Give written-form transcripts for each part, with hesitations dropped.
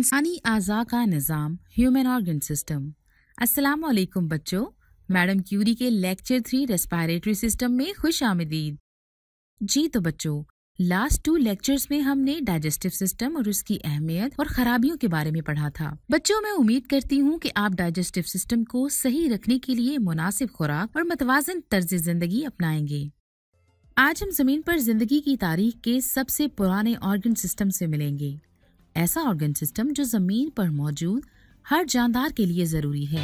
इंसानी आज़ा का निज़ाम, human organ system. अस्सलाम वालेकुम बच्चों, मैडम क्यूरी के लेक्चर 3 रेस्पिरेटरी सिस्टम में खुश आमदीद। जी तो बच्चों, लास्ट 2 लेक्चर्स में हमने डाइजेस्टिव सिस्टम और उसकी अहमियत और खराबियों के बारे में पढ़ा था। बच्चों, मैं उम्मीद करती हूँ कि आप डाइजेस्टिव सिस्टम को सही रखने के लिए मुनासिब खुराक और मतवाजन तर्ज जिंदगी अपनाएंगे। आज हम जमीन पर जिंदगी की तारीख के सबसे पुराने ऑर्गन सिस्टम से मिलेंगे। ऐसा ऑर्गन सिस्टम जो जमीन पर मौजूद हर जानदार के लिए जरूरी है।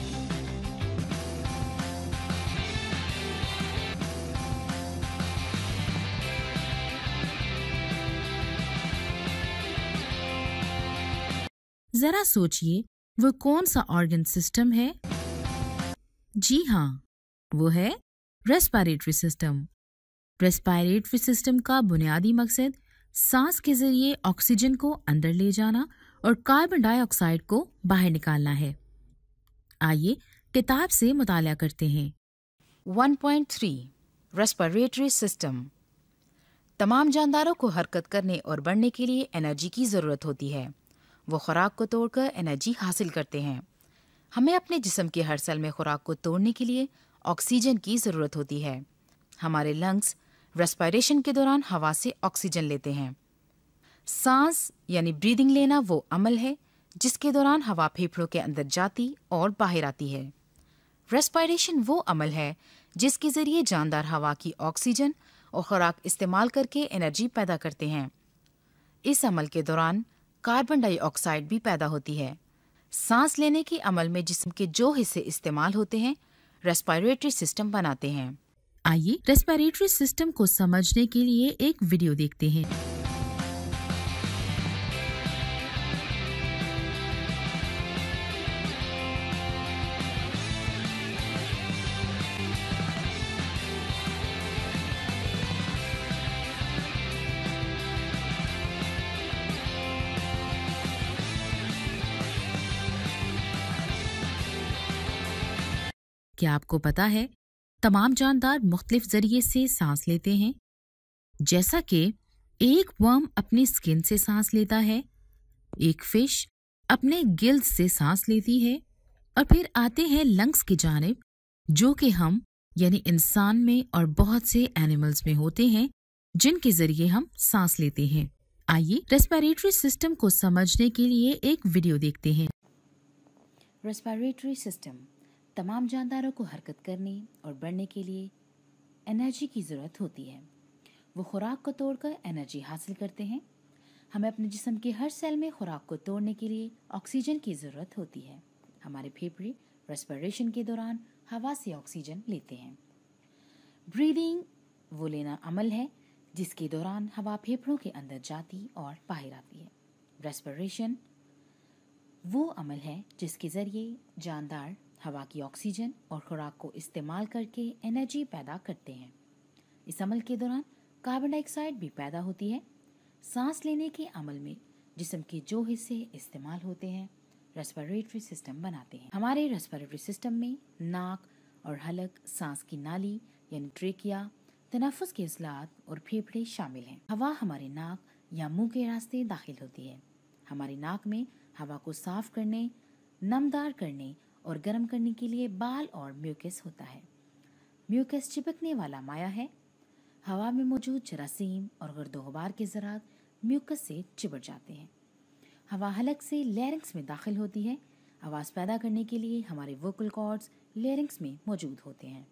जरा सोचिए, वो कौन सा ऑर्गन सिस्टम है? जी हाँ, वो है रेस्पिरेटरी सिस्टम। रेस्पिरेटरी सिस्टम का बुनियादी मकसद सांस के जरिए ऑक्सीजन को अंदर ले जाना और कार्बन डाइऑक्साइड को बाहर निकालना है। आइए किताब से मुताला करते हैं। 1.3 रेस्पिरेटरी सिस्टम। तमाम जानदारों को हरकत करने और बढ़ने के लिए एनर्जी की ज़रूरत होती है। वो खुराक को तोड़कर एनर्जी हासिल करते हैं। हमें अपने जिस्म के हर सेल में खुराक को तोड़ने के लिए ऑक्सीजन की ज़रूरत होती है। हमारे लंग्स रेस्पिरेशन के दौरान हवा से ऑक्सीजन लेते हैं। सांस यानी ब्रीदिंग लेना वो अमल है जिसके दौरान हवा फेफड़ों के अंदर जाती और बाहर आती है। रेस्पिरेशन वो अमल है जिसके जरिए जानदार हवा की ऑक्सीजन और खुराक इस्तेमाल करके एनर्जी पैदा करते हैं। इस अमल के दौरान कार्बन डाइऑक्साइड भी पैदा होती है। सांस लेने के अमल में जिस्म के जो हिस्से इस्तेमाल होते हैं रेस्पिरेटरी सिस्टम बनाते हैं। आइए रेस्पिरेटरी सिस्टम को समझने के लिए एक वीडियो देखते हैं। क्या आपको पता है तमाम जानदार मुख्तलिफ जरिए से सांस लेते हैं? जैसा कि एक वर्म अपनी स्किन से सांस लेता है, एक फिश अपने गिल्स से सांस लेती है और फिर आते हैं लंग्स की जानिब, जो कि हम यानी इंसान में और बहुत से एनिमल्स में होते हैं जिनके जरिए हम सांस लेते हैं। आइए रेस्पिरेटरी सिस्टम को समझने के लिए एक वीडियो देखते हैं। रेस्पिरेटरी सिस्टम तमाम जानदारों को हरकत करने और बढ़ने के लिए एनर्जी की ज़रूरत होती है। वो खुराक को तोड़कर एनर्जी हासिल करते हैं। हमें अपने जिस्म के हर सेल में खुराक को तोड़ने के लिए ऑक्सीजन की ज़रूरत होती है। हमारे फेफड़े रेस्पिरेशन के दौरान हवा से ऑक्सीजन लेते हैं। ब्रीदिंग वो लेना अमल है जिसके दौरान हवा फेफड़ों के अंदर जाती और बाहर आती है। रेस्पिरेशन वो अमल है जिसके ज़रिए जानदार हवा की ऑक्सीजन और खुराक को इस्तेमाल करके एनर्जी पैदा करते हैं। इस अमल के दौरान कार्बन डाइऑक्साइड भी पैदा होती है। सांस लेने के अमल में जिस्म के जो हिस्से इस्तेमाल होते हैं रेस्पिरेटरी सिस्टम बनाते हैं। हमारे रेस्पिरेटरी सिस्टम में नाक और हलक, सांस की नाली यानी ट्रेकिया, तनफ्फुस के इस्लात और फेफड़े शामिल हैं। हवा हमारे नाक या मुंह के रास्ते दाखिल होती है। हमारी नाक में हवा को साफ करने, नमदार करने और गर्म करने के लिए बाल और म्यूकस होता है। म्यूकस चिपकने वाला माया है। हवा में मौजूद जरासीम और गर्दो गुबार के ज़रात म्यूकस से चिपट जाते हैं। हवा हलक से लैरिंक्स में दाखिल होती है। आवाज़ पैदा करने के लिए हमारे वोकल कॉर्ड्स लैरिंक्स में मौजूद होते हैं।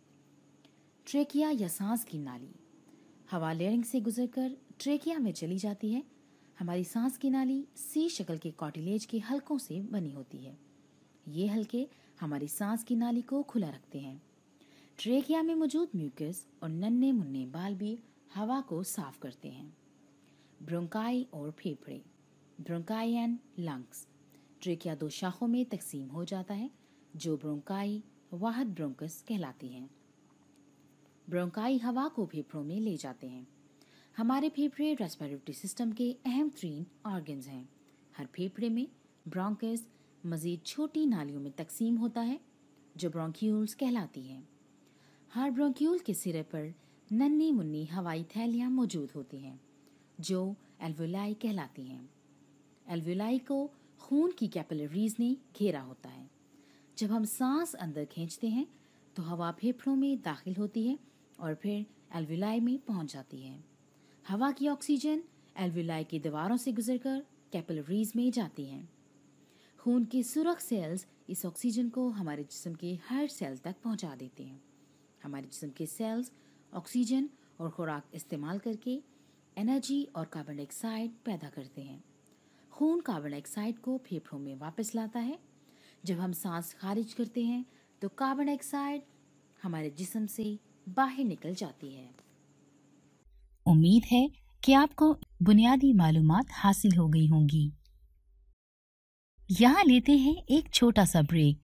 ट्रेकिया या सांस की नाली, हवा लैरिंक्स से गुजरकर ट्रेकिया में चली जाती है। हमारी सांस की नाली सी शक्ल के कार्टिलेज के हलकों से बनी होती है। ये हलके हमारी सांस की नाली को खुला रखते हैं। ट्रेकिया में मौजूद म्यूकस और नन्हे मुन्ने बाल भी हवा को साफ करते हैं। ब्रोंकाई और फेफड़े, ब्रोंकाई एंड लंग्स। ट्रेकिया 2 शाखों में तकसीम हो जाता है जो ब्रोंकाई वाहद ब्रोंकस कहलाती हैं। ब्रोंकाई हवा को फेफड़ों में ले जाते हैं। हमारे फेफड़े रेस्पिरेटरी सिस्टम के अहम 3 ऑर्गन्स हैं। हर फेफड़े में ब्रोंकस मज़ीद छोटी नालियों में तकसीम होता है जो ब्रोंक्यूल्स कहलाती हैं। हर ब्रोंक्यूल के सिरे पर नन्ही मुन्नी हवाई थैलियाँ मौजूद होती हैं जो एल्वोलाई कहलाती हैं। एल्वियोलाई को खून की कैपिलरीज ने घेरा होता है। जब हम सांस अंदर खींचते हैं तो हवा फेफड़ों में दाखिल होती है और फिर एल्वियोलाई में पहुंच जाती है। हवा की ऑक्सीजन एल्वियोलाई की दीवारों से गुजरकर कैपिलरीज में जाती है। खून के सुरख सेल्स इस ऑक्सीजन को हमारे जिस्म के हर सेल तक पहुंचा देते हैं। हमारे जिस्म के सेल्स ऑक्सीजन और खुराक इस्तेमाल करके एनर्जी और कार्बन डाइऑक्साइड पैदा करते हैं। खून कार्बन डाइऑक्साइड को फेफड़ों में वापस लाता है। जब हम सांस खारिज करते हैं तो कार्बन डाइऑक्साइड हमारे जिस्म से बाहर निकल जाती है। उम्मीद है कि आपको बुनियादी मालूमात हासिल हो गई होंगी। यहाँ लेते हैं एक छोटा सा ब्रेक।